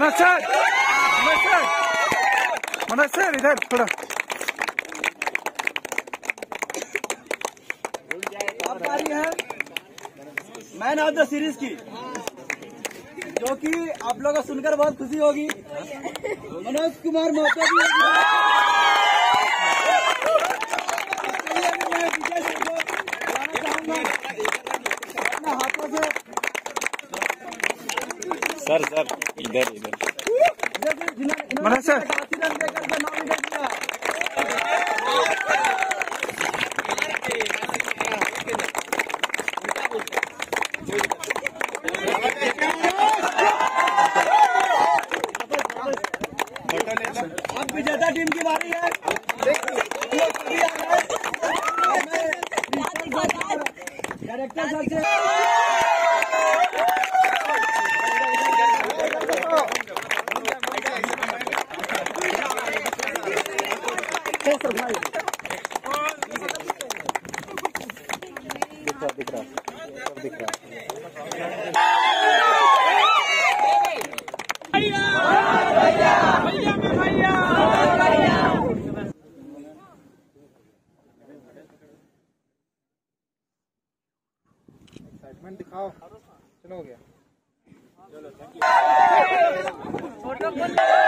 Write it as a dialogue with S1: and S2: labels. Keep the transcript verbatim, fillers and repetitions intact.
S1: Manoj sir, Manoj sir, Manoj sir इधर थोड़ा।
S2: अब बारी है मैन ऑफ द सीरीज की, जो कि आप लोगों को सुनकर बहुत खुशी होगी। मनोज कुमार महतो जी अपने हाथों से
S3: सर सर इधर इधर
S1: मनोज सर
S2: रन देकर के नॉमिनेट किया। अब विजेता टीम की बारी है। डायरेक्टर सर से
S3: दिख रहा दिख रहा
S1: एक्साइटमेंट दिखाओ। चलो हो गया।
S2: चलो